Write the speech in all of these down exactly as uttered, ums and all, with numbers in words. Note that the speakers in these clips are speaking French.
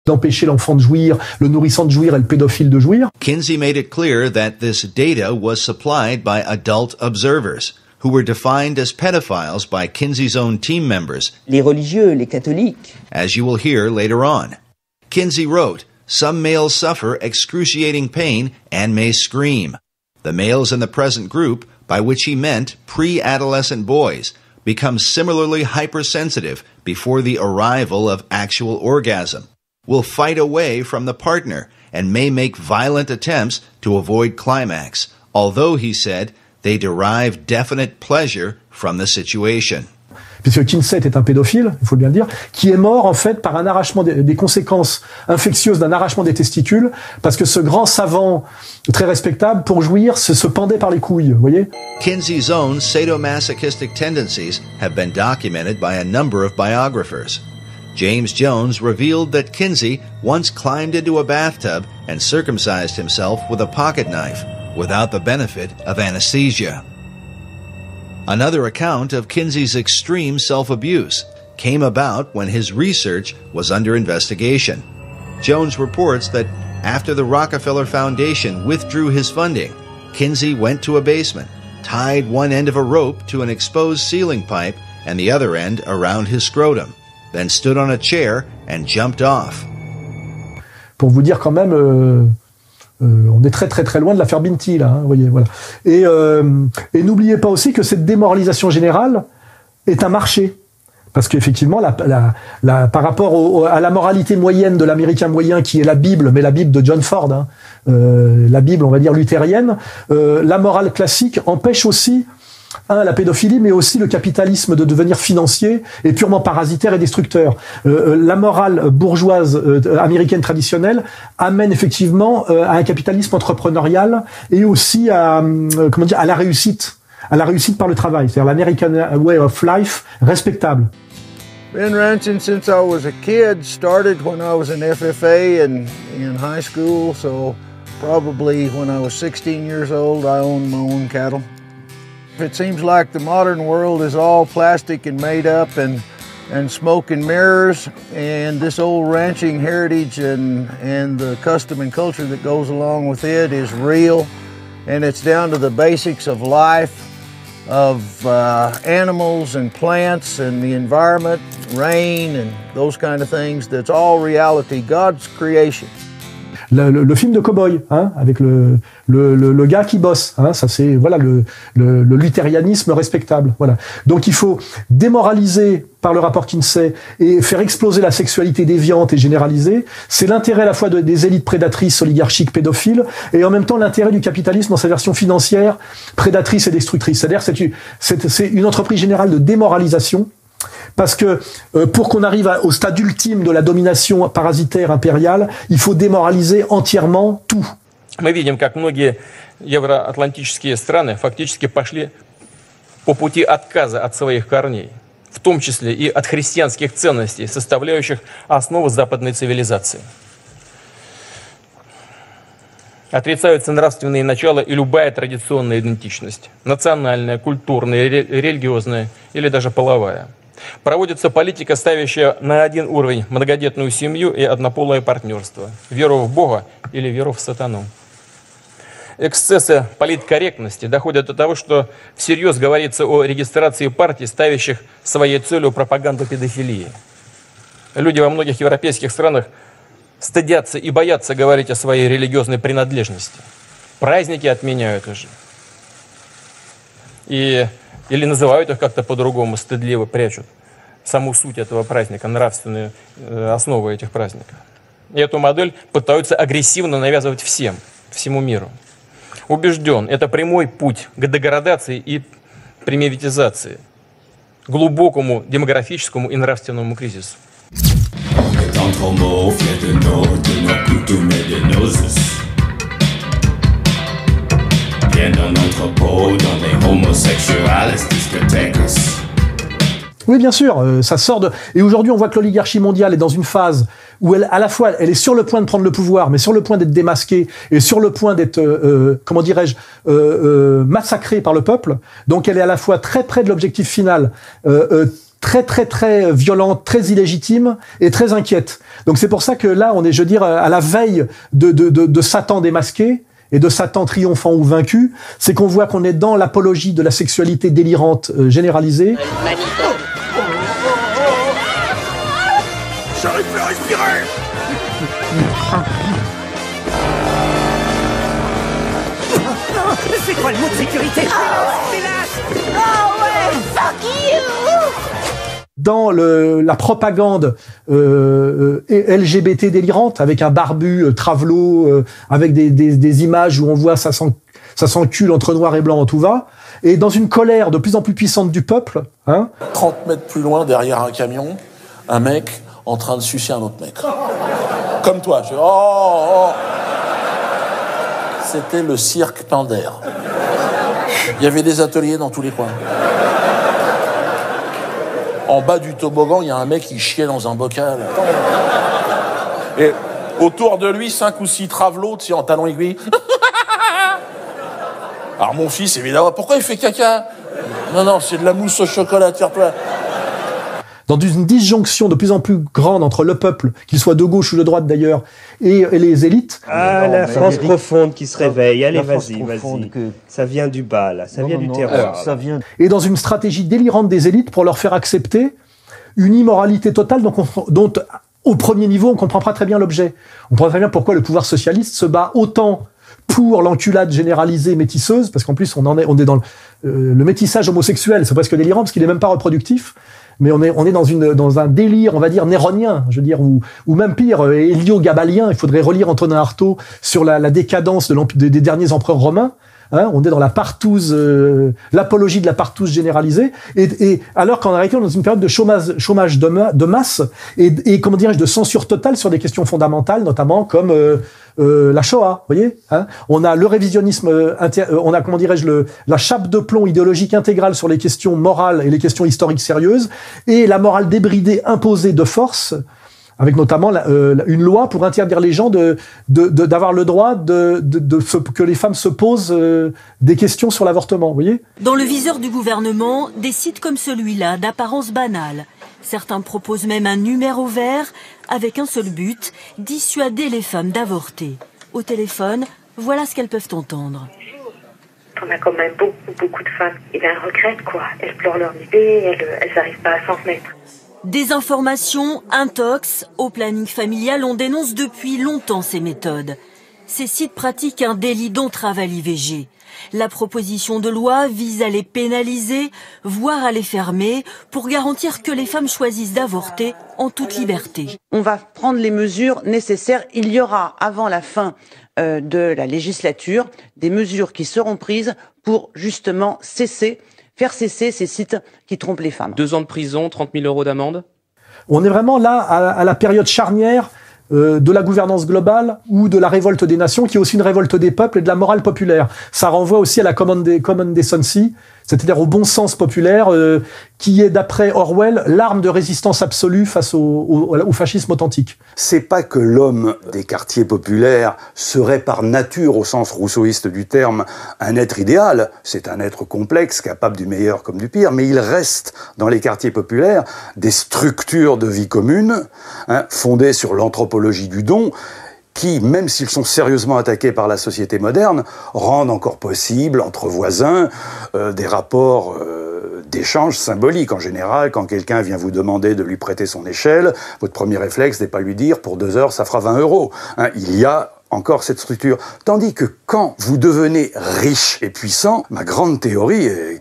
d'empêcher l'enfant de jouir, le nourrissant de jouir et le pédophile de jouir. Kinsey made it clear that this data was supplied by adult observers, who were defined as pedophiles by Kinsey's own team members. Les religieux, les catholiques. As you will hear later on. Kinsey wrote, some males suffer excruciating pain and may scream. The males in the present group, by which he meant pre-adolescent boys, become similarly hypersensitive before the arrival of actual orgasm, will fight away from the partner, and may make violent attempts to avoid climax, although, he said, they derive definite pleasure from the situation. Puisque Kinsey est un pédophile, il faut bien le dire, qui est mort en fait par un arrachement des, des conséquences infectieuses d'un arrachement des testicules, parce que ce grand savant très respectable, pour jouir, se, se pendait par les couilles, vous voyez. Kinsey's own sadomasochistic tendencies have been documented by a number of biographers. James Jones revealed that Kinsey once climbed into a bathtub and circumcised himself with a pocket knife, without the benefit of anesthesia. Another account of Kinsey's extreme self-abuse came about when his research was under investigation. Jones reports that after the Rockefeller Foundation withdrew his funding, Kinsey went to a basement, tied one end of a rope to an exposed ceiling pipe and the other end around his scrotum, then stood on a chair and jumped off. Pour vous dire quand même, euh, euh, on est très très très loin de l'affaire Binti là, hein, vous voyez, voilà. Et, euh, et n'oubliez pas aussi que cette démoralisation générale est un marché, parce qu'effectivement, la, la, la, par rapport au, à la moralité moyenne de l'Américain moyen, qui est la Bible, mais la Bible de John Ford, hein, euh, la Bible, on va dire luthérienne, euh, la morale classique empêche aussi Un, la pédophilie, mais aussi le capitalisme de devenir financier et purement parasitaire et destructeur. Euh, la morale bourgeoise euh, américaine traditionnelle amène effectivement euh, à un capitalisme entrepreneurial et aussi à, euh, comment dire, à la réussite, à la réussite par le travail, c'est-à-dire l'American way of life respectable. Been ranching since I was a kid. Started when I was in F F A and in high school, so probably when I was sixteen years old, I owned my own cattle. It seems like the modern world is all plastic and made up and, and smoke and mirrors, and this old ranching heritage and, and the custom and culture that goes along with it is real, and it's down to the basics of life, of uh, animals and plants and the environment, rain and those kind of things. That's all reality, God's creation. Le, le, le film de cow-boy, hein, avec le, le, le, le gars qui bosse, hein, ça c'est voilà le, le, le luthérianisme respectable. Voilà. Donc il faut démoraliser par le rapport Kinsey et faire exploser la sexualité déviante et généralisée. C'est l'intérêt à la fois de, des élites prédatrices, oligarchiques, pédophiles, et en même temps l'intérêt du capitalisme dans sa version financière, prédatrice et destructrice. C'est-à-dire c'est une, c'est, c'est une entreprise générale de démoralisation. Parce que euh, pour qu'on arrive à, au stade ultime de la domination parasitaire impériale, il faut démoraliser entièrement tout. Мы видим, как многие евроатлантические страны фактически пошли по пути отказа от своих корней, в том числе и от христианских ценностей, составляющих основу западной цивилизации. Отрицаются нравственные начала и любая традиционная идентичность, национальная, культурная, религиозная или даже половая. Проводится политика, ставящая на один уровень многодетную семью и однополое партнерство, веру в Бога или веру в сатану. Эксцессы политкорректности доходят до того, что всерьез говорится о регистрации партий, ставящих своей целью пропаганду педофилии. Люди во многих европейских странах стыдятся и боятся говорить о своей религиозной принадлежности. Праздники отменяют уже. И или называют их как-то по-другому, стыдливо прячут саму суть этого праздника, нравственную э, основу этих праздников. И эту модель пытаются агрессивно навязывать всем, всему миру. Убежден, это прямой путь к деградации и примитивизации, глубокому демографическому и нравственному кризису. Oui, bien sûr, euh, ça sort de... Et aujourd'hui, on voit que l'oligarchie mondiale est dans une phase où elle, à la fois, elle est sur le point de prendre le pouvoir, mais sur le point d'être démasquée et sur le point d'être, euh, euh, comment dirais-je, euh, euh, massacrée par le peuple. Donc, elle est à la fois très près de l'objectif final, euh, euh, très très très violente, très illégitime et très inquiète. Donc c'est pour ça que là, on est, je veux dire, à la veille de, de, de, de Satan démasqué et de Satan triomphant ou vaincu. C'est qu'on voit qu'on est dans l'apologie de la sexualité délirante euh, généralisée. J'arrive plus à respirer. C'est quoi le mot de sécurité? Oh ouais, fuck you! Dans le, la propagande euh, L G B T délirante, avec un barbu euh, travelot, euh, avec des, des, des images où on voit ça s'encule entre noir et blanc en tout va, et dans une colère de plus en plus puissante du peuple. Hein, trente mètres plus loin, derrière un camion, un mec en train de sucer un autre mec. Comme toi. Je... Oh, oh. C'était le cirque Pinder. Il y avait des ateliers dans tous les coins. En bas du toboggan, il y a un mec qui chiait dans un bocal. Et autour de lui, cinq ou six travelots, tu sais, en talons aiguilles. Alors mon fils, évidemment, pourquoi il fait caca? Non, non, c'est de la mousse au chocolat, tire-toi. Dans une disjonction de plus en plus grande entre le peuple, qu'il soit de gauche ou de droite d'ailleurs, et, et les élites. Ah, la France profonde qui se réveille. Allez, vas-y, vas-y. Que... Ça vient du bas, là. Ça non, vient non, du non, terroir. Ça vient... Et dans une stratégie délirante des élites pour leur faire accepter une immoralité totale dont, on, dont au premier niveau, on ne comprend pas très bien l'objet. On comprend très bien pourquoi le pouvoir socialiste se bat autant pour l'enculade généralisée métisseuse, parce qu'en plus, on, en est, on est dans le, euh, le métissage homosexuel. C'est presque délirant, parce qu'il n'est même pas reproductif. Mais on est, on est dans, une, dans un délire, on va dire, néronien, je veux dire, ou, ou même pire, hélio-gabalien. Il faudrait relire Antonin Artaud sur la, la décadence de des, des derniers empereurs romains. Hein, on est dans la partouze, euh, l'apologie de la partouze généralisée, et, et alors qu'en réalité on est dans une période de chômage, chômage de, ma, de masse et, et comment dirais-je, de censure totale sur des questions fondamentales, notamment comme euh, euh, la Shoah. Vous voyez, hein, on a le révisionnisme, inter, on a comment dirais-je le, la chape de plomb idéologique intégrale sur les questions morales et les questions historiques sérieuses, et la morale débridée imposée de force, avec notamment la, euh, une loi pour interdire les gens de, de, de, d'avoir le droit de, de, de se, que les femmes se posent euh, des questions sur l'avortement, vous voyez. Dans le viseur du gouvernement, des sites comme celui-là, d'apparence banale. Certains proposent même un numéro vert avec un seul but, dissuader les femmes d'avorter. Au téléphone, voilà ce qu'elles peuvent entendre. On a quand même beaucoup, beaucoup de femmes qui elles regrettent, quoi. Elles pleurent leur bébé, elles, elles n'arrivent pas à s'en remettre. Désinformation, intox, au planning familial, on dénonce depuis longtemps ces méthodes. Ces sites pratiquent un délit d'entrave à l'I V G. La proposition de loi vise à les pénaliser, voire à les fermer, pour garantir que les femmes choisissent d'avorter en toute liberté. On va prendre les mesures nécessaires. Il y aura, avant la fin euh, de la législature, des mesures qui seront prises pour justement cesser faire cesser ces sites qui trompent les femmes. Deux ans de prison, trente mille euros d'amende. On est vraiment là à, à la période charnière euh, de la gouvernance globale ou de la révolte des nations, qui est aussi une révolte des peuples et de la morale populaire. Ça renvoie aussi à la common, de, common decency, c'est-à-dire au bon sens populaire, euh, qui est, d'après Orwell, l'arme de résistance absolue face au, au, au fascisme authentique. C'est pas que l'homme des quartiers populaires serait par nature, au sens rousseauiste du terme, un être idéal. C'est un être complexe, capable du meilleur comme du pire, mais il reste dans les quartiers populaires des structures de vie commune, hein, fondées sur l'anthropologie du don, qui, même s'ils sont sérieusement attaqués par la société moderne, rendent encore possible, entre voisins, euh, des rapports euh, d'échange symboliques. En général, quand quelqu'un vient vous demander de lui prêter son échelle, votre premier réflexe n'est pas lui dire « pour deux heures, ça fera vingt euros hein, ». Il y a encore cette structure. Tandis que quand vous devenez riche et puissant, ma grande théorie, est,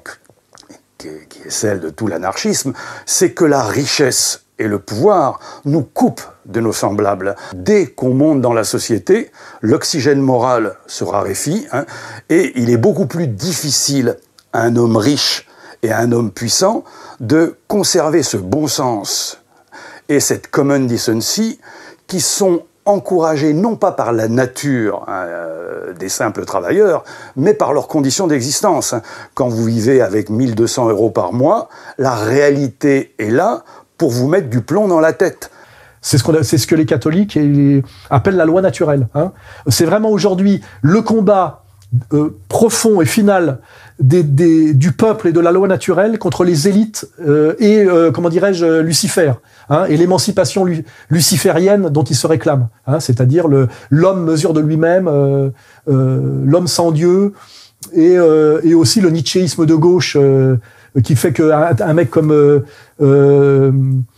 qui est celle de tout l'anarchisme, c'est que la richesse et le pouvoir nous coupent de nos semblables. Dès qu'on monte dans la société, l'oxygène moral se raréfie, hein, et il est beaucoup plus difficile à un homme riche et à un homme puissant de conserver ce bon sens et cette common decency qui sont encouragés non pas par la nature euh, des simples travailleurs, mais par leurs conditions d'existence. Quand vous vivez avec mille deux cents euros par mois, la réalité est là pour vous mettre du plomb dans la tête. C'est ce, qu'on a, c'est ce que les catholiques appellent la loi naturelle. Hein. C'est vraiment aujourd'hui le combat euh, profond et final des, des, du peuple et de la loi naturelle contre les élites euh, et, euh, comment dirais-je, Lucifer, hein, et l'émancipation lu luciférienne dont il se réclame, hein, c'est-à-dire le l'homme mesure de lui-même, euh, euh, l'homme sans Dieu, et, euh, et aussi le nietzschéisme de gauche euh, qui fait qu'un un mec comme euh, euh,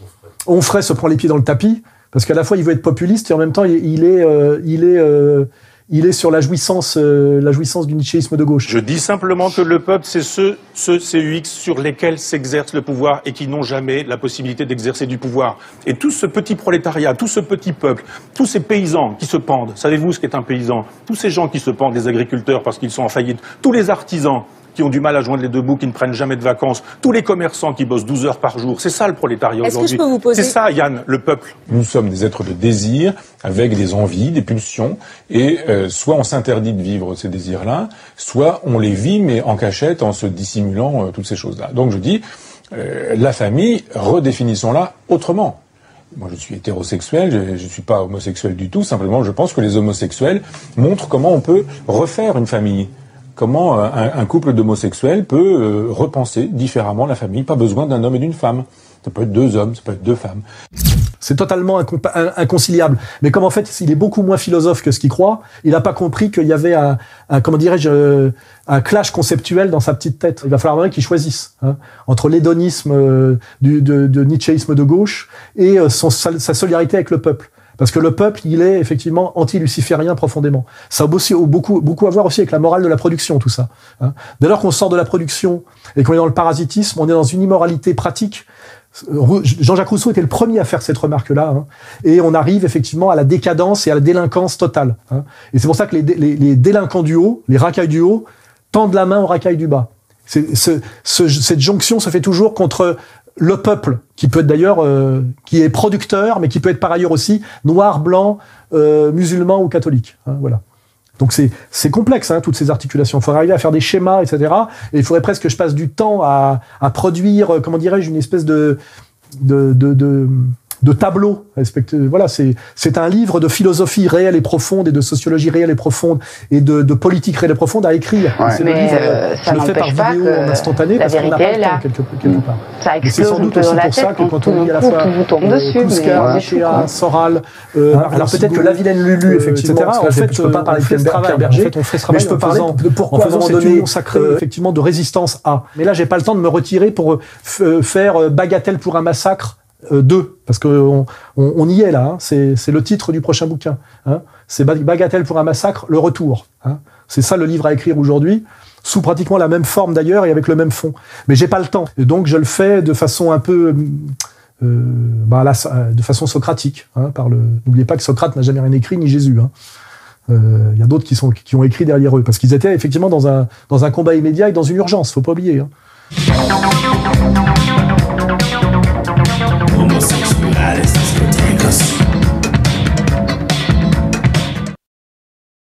Onfray se prend les pieds dans le tapis, parce qu'à la fois il veut être populiste et en même temps il, il est, euh, il est euh, il est sur la jouissance, euh, la jouissance du nietzschéisme de gauche. Je dis simplement que le peuple, c'est ceux, ceux C U X sur lesquels s'exerce le pouvoir et qui n'ont jamais la possibilité d'exercer du pouvoir. Et tout ce petit prolétariat, tout ce petit peuple, tous ces paysans qui se pendent, savez-vous ce qu'est un paysan? Tous ces gens qui se pendent, les agriculteurs parce qu'ils sont en faillite, tous les artisans qui ont du mal à joindre les deux bouts, qui ne prennent jamais de vacances, tous les commerçants qui bossent douze heures par jour. C'est ça le prolétariat aujourd'hui. C'est ça, Yann, le peuple. Nous sommes des êtres de désir, avec des envies, des pulsions, et euh, soit on s'interdit de vivre ces désirs-là, soit on les vit, mais en cachette, en se dissimulant euh, toutes ces choses-là. Donc je dis, euh, la famille, redéfinissons-la autrement. Moi, je suis hétérosexuel, je ne suis pas homosexuel du tout, simplement je pense que les homosexuels montrent comment on peut refaire une famille. Comment un, un couple d'homosexuels peut euh, repenser différemment la famille. Pas besoin d'un homme et d'une femme. Ça peut être deux hommes, ça peut être deux femmes. C'est totalement inconciliable. Mais comme en fait, il est beaucoup moins philosophe que ce qu'il croit, il n'a pas compris qu'il y avait un, un comment dirais-je, un clash conceptuel dans sa petite tête. Il va falloir vraiment qu'il choisisse hein, entre l'hédonisme euh, du, de, de nietzschéisme de gauche et euh, son, sa, sa solidarité avec le peuple. Parce que le peuple, il est effectivement anti-luciférien profondément. Ça a aussi, beaucoup, beaucoup à voir aussi avec la morale de la production, tout ça. Hein. Dès lors qu'on sort de la production et qu'on est dans le parasitisme, on est dans une immoralité pratique. Jean-Jacques Rousseau était le premier à faire cette remarque-là. Hein. Et on arrive effectivement à la décadence et à la délinquance totale. Hein. Et c'est pour ça que les, les, les délinquants du haut, les racailles du haut, tendent la main aux racailles du bas. C'est, ce, ce, cette jonction se fait toujours contre le peuple, qui peut être d'ailleurs, euh, qui est producteur, mais qui peut être par ailleurs aussi noir, blanc, euh, musulman ou catholique. Hein, voilà. Donc c'est c'est complexe, hein, toutes ces articulations. Il faudrait arriver à faire des schémas, et cetera. Et il faudrait presque que je passe du temps à, à produire, comment dirais-je, une espèce de de de, de de tableau. Voilà, c'est c'est un livre de philosophie réelle et profonde et de sociologie réelle et profonde et de, de politique réelle et profonde à écrire. Ouais. C'est mais le livre, euh, ça je le fais par vidéo en instantané parce qu'on n'a pas le temps quelque, quelque part. Ça mais c'est sans doute aussi pour ça que quand on lit à la fois vous tombe dessus, Kouska, Soral, euh, hein, alors peut-être que la vilaine Lulu, euh, effectivement, et cetera. En fait, je peux pas parler de Pierre Berger. En fait, on fait ce travail. Je peux parler de pourquoi à un moment donné sacré effectivement de résistance à. Mais là, j'ai pas le temps de me retirer pour faire bagatelle pour un massacre. Euh, deux, parce que on, on, on y est là, hein. c'est, c'est le titre du prochain bouquin. Hein. C'est Bagatelle pour un massacre, le retour. Hein. C'est ça le livre à écrire aujourd'hui, sous pratiquement la même forme d'ailleurs et avec le même fond. Mais j'ai pas le temps, et donc je le fais de façon un peu, euh, bah, là, de façon socratique. Hein, par le. N'oubliez pas que Socrate n'a jamais rien écrit, ni Jésus. Hein. Euh, y a d'autres qui sont qui ont écrit derrière eux, parce qu'ils étaient effectivement dans un dans un combat immédiat et dans une urgence. Faut pas oublier. Hein.